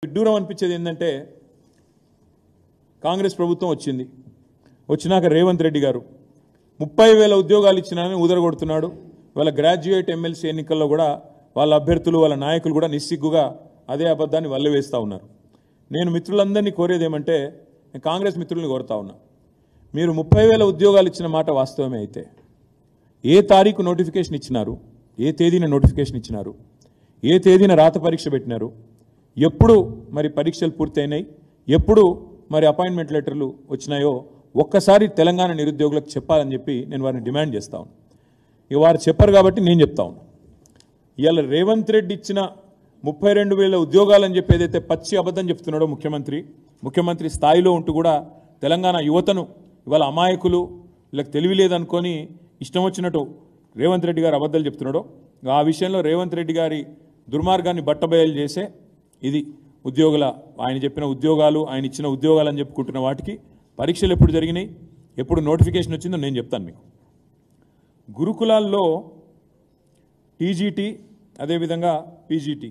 విడ్డూరం అనిపించేది ఏంటంటే కాంగ్రెస్ ప్రభుత్వం వచ్చినాక రేవంత్ రెడ్డి గారు 30,000 ఉద్యోగాలు ఇచ్చినానని ఊదరగొడుతున్నాడు. వాళ్ళ గ్రాడ్యుయేట్ ఎమ్మెల్సీ ఎన్నికల్లో కూడా వాళ్ళ అభ్యర్థులు వాళ్ళ నాయకులు కూడా నిస్సిగ్గుగా అదే అబద్ధాన్ని వల్లవేస్తూ ఉన్నారు. నేను మిత్రులందరినీ కోరేది ఏమంటే కాంగ్రెస్ మిత్రుల్ని కోరుతా ఉన్నా, మీరు 30,000 ఉద్యోగాలు ఇచ్చిన మాట వాస్తవమే అయితే ఏ తారీఖు నోటిఫికేషన్ ఇచ్చినారు, ఏ తేదీన నోటిఫికేషన్ ఇచ్చినారు, ఏ తేదీన రాత పరీక్ష పెట్టినారు, ఎప్పుడు మరి పరీక్షలు పూర్తయినాయి, ఎప్పుడు మరి అపాయింట్మెంట్ లెటర్లు వచ్చినాయో ఒక్కసారి తెలంగాణ నిరుద్యోగులకు చెప్పాలని చెప్పి నేను వారిని డిమాండ్ చేస్తా ఉన్నాను. ఇక వారు చెప్పరు కాబట్టి నేను చెప్తా ఉన్నాను. ఇవాళ రేవంత్ రెడ్డి ఇచ్చిన 32,000 ఉద్యోగాలని చెప్పి ఏదైతే పచ్చి అబద్ధం చెప్తున్నాడో ముఖ్యమంత్రి స్థాయిలో ఉంటూ కూడా తెలంగాణ యువతను ఇవాళ అమాయకులు వీళ్ళకి తెలివి లేదనుకొని ఇష్టం వచ్చినట్టు రేవంత్ రెడ్డి గారు అబద్ధాలు చెప్తున్నాడో ఆ విషయంలో రేవంత్ రెడ్డి గారి దుర్మార్గాన్ని బట్టబయలు చేసే ఇది ఉద్యోగుల ఆయన చెప్పిన ఉద్యోగాలు ఆయన ఇచ్చిన ఉద్యోగాలు అని చెప్పుకుంటున్న వాటికి పరీక్షలు ఎప్పుడు జరిగినాయి, ఎప్పుడు నోటిఫికేషన్ వచ్చిందో నేను చెప్తాను మీకు. గురుకులాల్లో టీజీటీ అదేవిధంగా పీజీటీ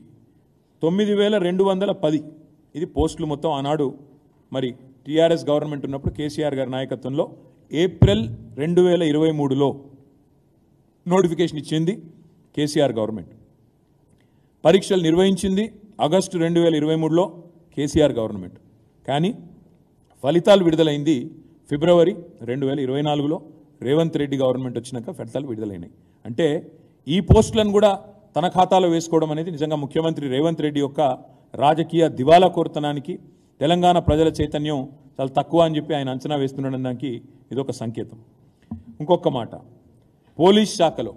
9,210 ఇది పోస్టులు మొత్తం ఆనాడు మరి టీఆర్ఎస్ గవర్నమెంట్ ఉన్నప్పుడు కేసీఆర్ గారి నాయకత్వంలో ఏప్రిల్ 2023లో నోటిఫికేషన్ ఇచ్చింది కేసీఆర్ గవర్నమెంట్. పరీక్షలు నిర్వహించింది ఆగస్టు 2023లో కేసీఆర్ గవర్నమెంట్. కానీ ఫలితాలు విడుదలైంది ఫిబ్రవరి 2024లో రేవంత్ రెడ్డి గవర్నమెంట్ వచ్చినాక ఫలితాలు విడుదలైనాయి. అంటే ఈ పోస్టులను కూడా తన ఖాతాలో వేసుకోవడం అనేది నిజంగా ముఖ్యమంత్రి రేవంత్ రెడ్డి యొక్క రాజకీయ దివాలా కోరుతనానికి, తెలంగాణ ప్రజల చైతన్యం చాలా తక్కువ అని చెప్పి ఆయన అంచనా వేస్తున్నాడనడానికి ఇదొక సంకేతం. ఇంకొక మాట, పోలీస్ శాఖలో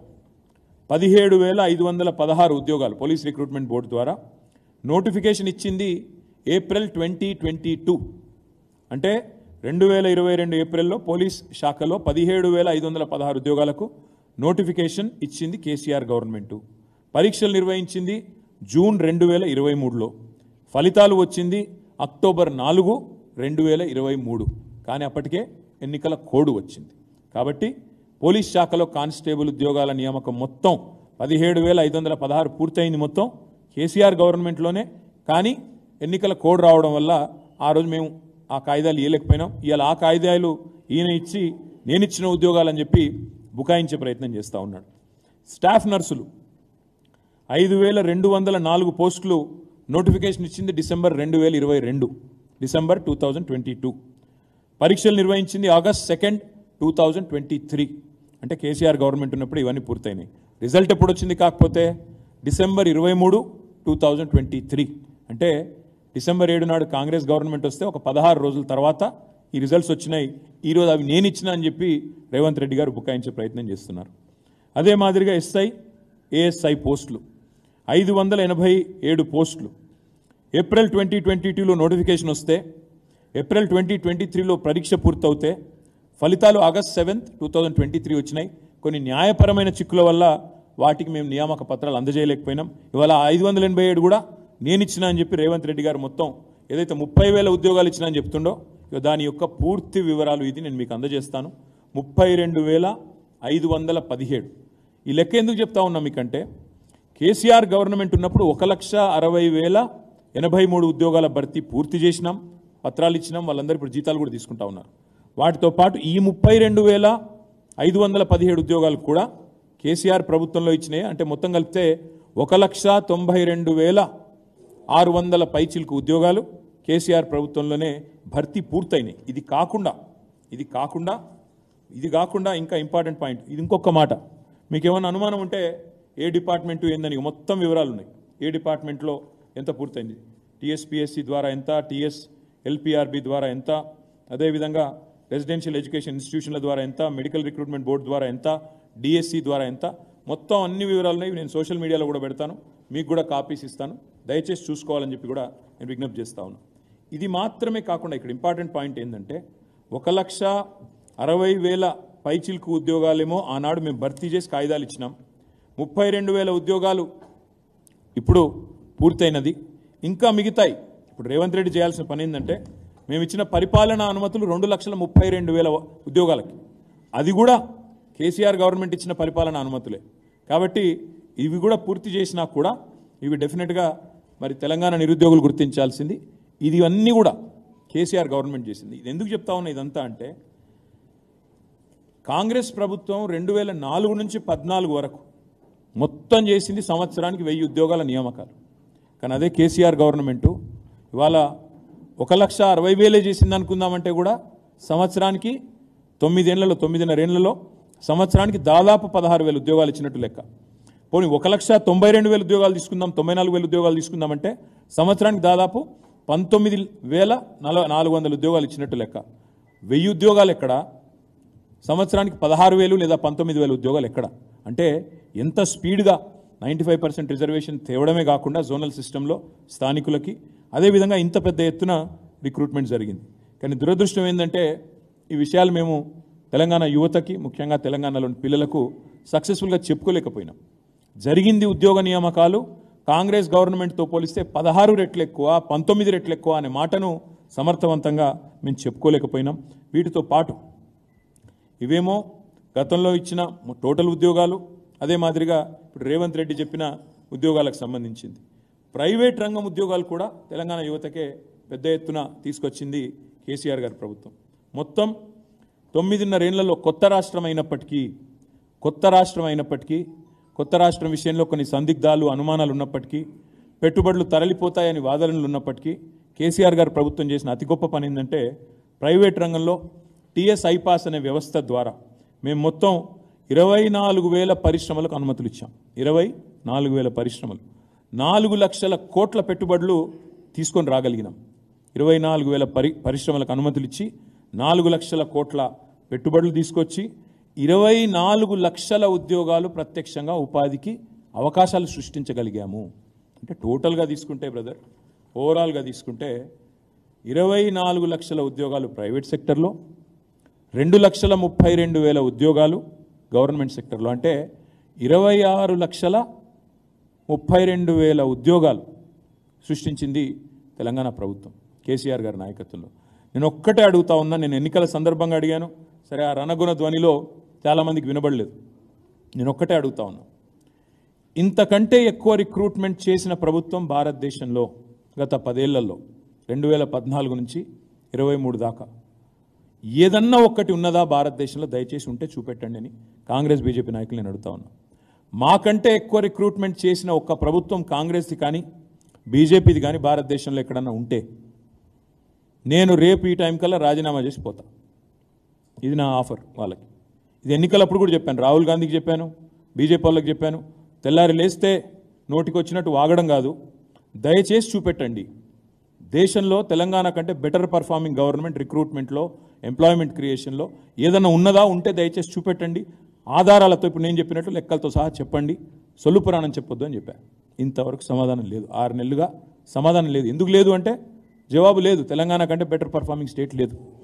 17,516 ఉద్యోగాలు పోలీస్ రిక్రూట్మెంట్ బోర్డు ద్వారా నోటిఫికేషన్ ఇచ్చింది ఏప్రిల్ 2022. అంటే 2022 ఏప్రిల్లో పోలీస్ శాఖలో 17,516 ఉద్యోగాలకు నోటిఫికేషన్ ఇచ్చింది కేసీఆర్ గవర్నమెంటు. పరీక్షలు నిర్వహించింది జూన్ 2023లో, ఫలితాలు వచ్చింది అక్టోబర్ 4, 2023. కానీ అప్పటికే ఎన్నికల కోడ్ వచ్చింది. కాబట్టి పోలీస్ శాఖలో కానిస్టేబుల్ ఉద్యోగాల నియామకం మొత్తం 17,516 పూర్తయింది మొత్తం కేసీఆర్ గవర్నమెంట్లోనే. కానీ ఎన్నికల కోడ్ రావడం వల్ల ఆ రోజు మేము ఆ కాయిదాలు ఇవ్వలేకపోయినాం. ఇవాళ ఆ కాయిదాలు ఈయన ఇచ్చి నేను ఇచ్చిన ఉద్యోగాలని చెప్పి బుకాయించే ప్రయత్నం చేస్తూ ఉన్నాడు. స్టాఫ్ నర్సులు 5,204 పోస్టులు నోటిఫికేషన్ ఇచ్చింది డిసెంబర్ 2022. పరీక్షలు నిర్వహించింది ఆగస్ట్ 2, 2023. అంటే కేసీఆర్ గవర్నమెంట్ ఉన్నప్పుడు ఇవన్నీ పూర్తయినాయి. రిజల్ట్ ఎప్పుడు వచ్చింది కాకపోతే డిసెంబర్ 23, 2023. అంటే డిసెంబర్ 7 నాడు కాంగ్రెస్ గవర్నమెంట్ వస్తే ఒక 16 రోజుల తర్వాత ఈ రిజల్ట్స్ వచ్చినాయి. ఈరోజు అవి నేను ఇచ్చిన అని చెప్పి రేవంత్ రెడ్డి గారు బుకాయించే ప్రయత్నం చేస్తున్నారు. అదే మాదిరిగా ఎస్ఐ ఏఎస్ఐ పోస్టులు 587 పోస్టులు ఏప్రిల్ 2022లో నోటిఫికేషన్ వస్తే ఏప్రిల్ 2023లో పరీక్ష పూర్తవుతే ఫలితాలు ఆగస్ట్ 7, 2023 వచ్చినాయి. కొన్ని న్యాయపరమైన చిక్కుల వల్ల వాటికి మేము నియామక పత్రాలు అందజేయలేకపోయినాం. ఇవాళ 587 కూడా నేను ఇచ్చిన అని చెప్పి రేవంత్ రెడ్డి గారు మొత్తం ఏదైతే 30,000 ఉద్యోగాలు ఇచ్చినా అని చెప్తుండో దాని యొక్క పూర్తి వివరాలు ఇది నేను మీకు అందజేస్తాను. 32,517 ఈ లెక్క ఎందుకు చెప్తా ఉన్నా మీకంటే కేసీఆర్ గవర్నమెంట్ ఉన్నప్పుడు 1,60,083 ఉద్యోగాల భర్తీ పూర్తి చేసినాం, పత్రాలు ఇచ్చినాం. వాళ్ళందరూ ఇప్పుడు జీతాలు కూడా తీసుకుంటా ఉన్నారు. వాటితో పాటు ఈ 32,517 ఉద్యోగాలు కూడా కేసీఆర్ ప్రభుత్వంలో ఇచ్చినాయి. అంటే మొత్తం కలిపితే 1,92,600 పైచిలకు ఉద్యోగాలు కేసీఆర్ ప్రభుత్వంలోనే భర్తీ పూర్తయినాయి. ఇది కాకుండా ఇంకా ఇంపార్టెంట్ పాయింట్, ఇది ఇంకొక మాట. మీకు ఏమైనా అనుమానం ఉంటే ఏ డిపార్ట్మెంటు ఏందని మొత్తం వివరాలు ఉన్నాయి. ఏ డిపార్ట్మెంట్లో ఎంత పూర్తయింది, టీఎస్పీఎస్సీ ద్వారా ఎంత, టీఎస్ఎల్పిఆర్బి ద్వారా ఎంత, అదేవిధంగా రెసిడెన్షియల్ ఎడ్యుకేషన్ ఇన్స్టిట్యూషన్ల ద్వారా ఎంత, మెడికల్ రిక్రూట్మెంట్ బోర్డు ద్వారా ఎంత, డిఎస్సి ద్వారా ఎంత, మొత్తం అన్ని వివరాలు ఉన్నాయి. నేను సోషల్ మీడియాలో కూడా పెడతాను, మీకు కూడా కాపీస్ ఇస్తాను, దయచేసి చూసుకోవాలని చెప్పి కూడా నేను విజ్ఞప్తి చేస్తా ఉన్నాను. ఇది మాత్రమే కాకుండా ఇక్కడ ఇంపార్టెంట్ పాయింట్ ఏంటంటే 1,60,000 పైచిల్కు ఉద్యోగాలేమో ఆనాడు మేము భర్తీ చేసి కాయిదాలు ఇచ్చినాం. 32,000 ఉద్యోగాలు ఇప్పుడు పూర్తయినది, ఇంకా మిగతాయి. ఇప్పుడు రేవంత్ రెడ్డి చేయాల్సిన పని ఏంటంటే మేము ఇచ్చిన పరిపాలనా అనుమతులు 2,32,000 ఉద్యోగాలకి, అది కూడా కేసీఆర్ గవర్నమెంట్ ఇచ్చిన పరిపాలనా అనుమతులే. కాబట్టి ఇవి కూడా పూర్తి చేసినా కూడా ఇవి డెఫినెట్గా మరి తెలంగాణ నిరుద్యోగులు గుర్తించాల్సింది ఇది అన్నీ కూడా కేసీఆర్ గవర్నమెంట్ చేసింది. ఇది ఎందుకు చెప్తా ఉన్నా ఇదంతా అంటే కాంగ్రెస్ ప్రభుత్వం 2004 నుంచి 14 వరకు మొత్తం చేసింది సంవత్సరానికి 1000 ఉద్యోగాల నియామకాలు. కానీ అదే కేసీఆర్ గవర్నమెంటు ఇవాళ 1,60,000 చేసింది అనుకుందామంటే కూడా సంవత్సరానికి 9.5 ఏళ్లలో సంవత్సరానికి దాదాపు 16,000 ఉద్యోగాలు ఇచ్చినట్టు లెక్క. పోనీ 1,92,000 ఉద్యోగాలు తీసుకుందాం, 94,000 ఉద్యోగాలు తీసుకుందామంటే సంవత్సరానికి దాదాపు 19,400 ఉద్యోగాలు ఇచ్చినట్టు లెక్క. 1000 ఉద్యోగాలు ఎక్కడ, సంవత్సరానికి 16,000 లేదా 19,000 ఉద్యోగాలు ఎక్కడ? అంటే ఎంత స్పీడ్గా 95% రిజర్వేషన్ తేవడమే కాకుండా జోనల్ సిస్టంలో స్థానికులకి అదేవిధంగా ఇంత పెద్ద ఎత్తున రిక్రూట్మెంట్ జరిగింది. కానీ దురదృష్టం ఏంటంటే ఈ విషయాలు మేము తెలంగాణ యువతకి ముఖ్యంగా తెలంగాణలోని పిల్లలకు సక్సెస్ఫుల్గా చెప్పుకోలేకపోయినాం. జరిగింది ఉద్యోగ నియామకాలు కాంగ్రెస్ గవర్నమెంట్తో పోలిస్తే 16 రెట్లు ఎక్కువ, 19 రెట్లు ఎక్కువ అనే మాటను సమర్థవంతంగా మేము చెప్పుకోలేకపోయినాం. వీటితో పాటు ఇవేమో గతంలో ఇచ్చిన టోటల్ ఉద్యోగాలు, అదే మాదిరిగా ఇప్పుడు రేవంత్ రెడ్డి చెప్పిన ఉద్యోగాలకు సంబంధించింది. ప్రైవేట్ రంగం ఉద్యోగాలు కూడా తెలంగాణ యువతకే పెద్ద ఎత్తున తీసుకొచ్చింది కేసీఆర్ గారి ప్రభుత్వం. మొత్తం 9.5 ఏళ్లలో కొత్త రాష్ట్రం అయినప్పటికీ కొత్త రాష్ట్రం విషయంలో కొన్ని సందిగ్ధాలు అనుమానాలు ఉన్నప్పటికీ పెట్టుబడులు తరలిపోతాయని వాదనలు ఉన్నప్పటికీ కేసీఆర్ గారు ప్రభుత్వం చేసిన అతి గొప్ప పని ఏంటంటే ప్రైవేట్ రంగంలో టీఎస్ ఐపాస్ అనే వ్యవస్థ ద్వారా మేము మొత్తం 24,000 పరిశ్రమలకు అనుమతులు ఇచ్చాం. 24,000 పరిశ్రమలు 4 లక్షల కోట్ల పెట్టుబడులు తీసుకొని రాగలిగినాం. 24,000 పరిశ్రమలకు అనుమతులు ఇచ్చి 4 లక్షల కోట్ల పెట్టుబడులు తీసుకొచ్చి 24 లక్షల ఉద్యోగాలు ప్రత్యక్షంగా ఉపాధికి అవకాశాలు సృష్టించగలిగాము. అంటే టోటల్గా తీసుకుంటే బ్రదర్, ఓవరాల్గా తీసుకుంటే 24 లక్షల ఉద్యోగాలు ప్రైవేట్ సెక్టర్లో, 2,32,000 ఉద్యోగాలు గవర్నమెంట్ సెక్టర్లో, అంటే 26,32,000 ఉద్యోగాలు సృష్టించింది తెలంగాణ ప్రభుత్వం కేసీఆర్ గారి నాయకత్వంలో. నేను ఒక్కటే అడుగుతా ఉన్నా, నేను ఎన్నికల సందర్భంగా అడిగాను, సరే ఆ రణగుణ ధ్వనిలో చాలామందికి వినబడలేదు. నేను ఒక్కటే అడుగుతా ఉన్నా, ఇంతకంటే ఎక్కువ రిక్రూట్మెంట్ చేసిన ప్రభుత్వం భారతదేశంలో గత 10 ఏళ్లలో 2014 నుంచి 23 దాకా ఏదన్నా ఒక్కటి ఉన్నదా భారతదేశంలో? దయచేసి ఉంటే చూపెట్టండి అని కాంగ్రెస్ బీజేపీ నాయకులు నేను అడుగుతా ఉన్నా. మాకంటే ఎక్కువ రిక్రూట్మెంట్ చేసిన ఒక్క ప్రభుత్వం కాంగ్రెస్ది కానీ బీజేపీది కానీ భారతదేశంలో ఎక్కడన్నా ఉంటే నేను రేపు ఈ టైం కల్లా రాజీనామా చేసి పోతా. ఇది నా ఆఫర్ వాళ్ళకి. ఇది ఎన్నికలప్పుడు కూడా చెప్పాను, రాహుల్ గాంధీకి చెప్పాను, బీజేపీ వాళ్ళకి చెప్పాను. తెల్లారి లేస్తే నోటికి వచ్చినట్టు వాగడం కాదు, దయచేసి చూపెట్టండి దేశంలో తెలంగాణ కంటే బెటర్ పర్ఫార్మింగ్ గవర్నమెంట్ రిక్రూట్మెంట్లో, ఎంప్లాయ్మెంట్ క్రియేషన్లో ఏదన్నా ఉన్నదా, ఉంటే దయచేసి చూపెట్టండి. ఆధారాలతో ఇప్పుడు నేను చెప్పినట్టు లెక్కలతో సహా చెప్పండి, సొల్లు పురాణం చెప్పొద్దు అని చెప్పాను. ఇంతవరకు సమాధానం లేదు. 6 నెలలుగా సమాధానం లేదు. ఎందుకు లేదు అంటే జవాబు లేదు. తెలంగాణ కంటే బెటర్ పర్ఫార్మింగ్ స్టేట్ లేదు.